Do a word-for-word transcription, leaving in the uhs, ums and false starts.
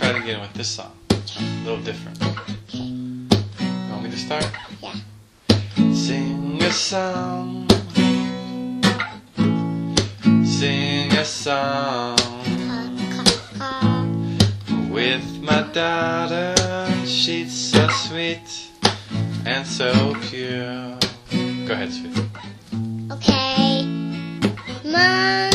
try it again with this song. A little different. Okay. You want me to start? Yeah. Sing a song. Sing a song. Ca, ca, ca. With my daughter, she's so sweet and so pure. Go ahead, sweetie. Okay. Mom.